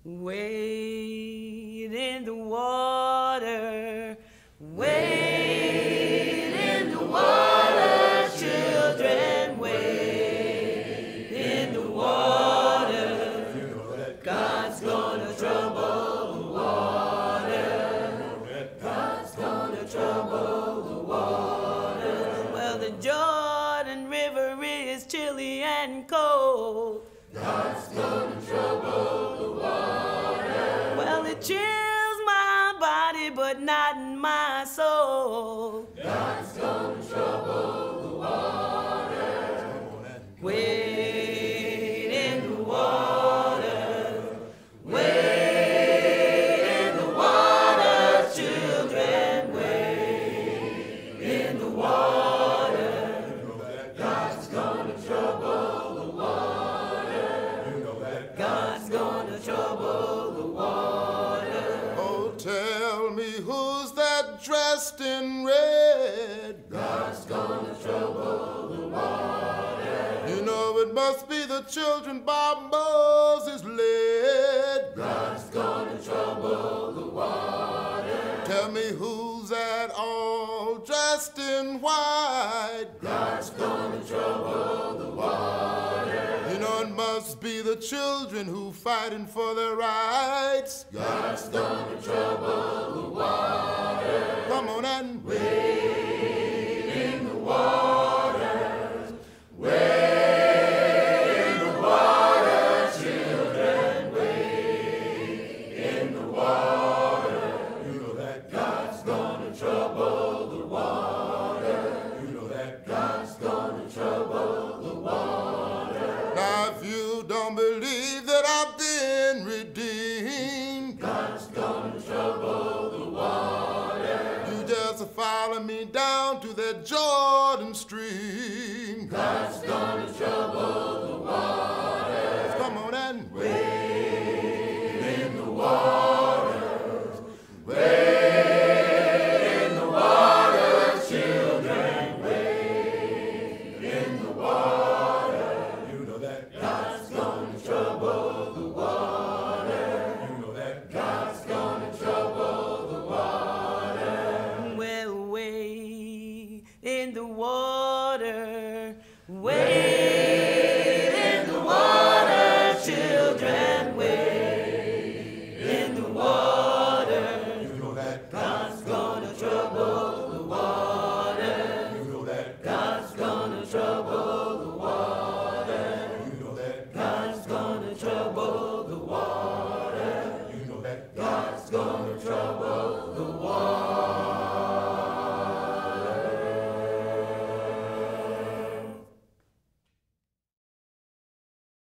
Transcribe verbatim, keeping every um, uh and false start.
Wade in the water, wade in the water, children, wade in the water. You know that God's gonna trouble the water. God's gonna trouble the water. Well, the Jordan River is chilly and cold. God's gonna trouble the water. Well, it chills my body, but not in my soul. God's gonna trouble the water. Wade in the water, wade in the water, children, wade in the water. God's gonna trouble the water. You know that God's gonna trouble the water. Oh, tell me who's that dressed in red? God's gonna trouble the water. You know it must be the children Bob Moses led. God's gonna trouble the water. Tell me who's that all dressed in white? God's gonna trouble the water. You know it must be the children who fighting for their rights. God's gonna trouble the water. Come on and Wade in the water. Wade in the water, children. Wade in the water. You know that God's gonna trouble the water. You know that God's gonna trouble the water. now if you don't believe that I've been redeemed, God's gonna trouble the water. you just follow me down to that Jordan stream. God's gonna trouble the water. Come on and Wade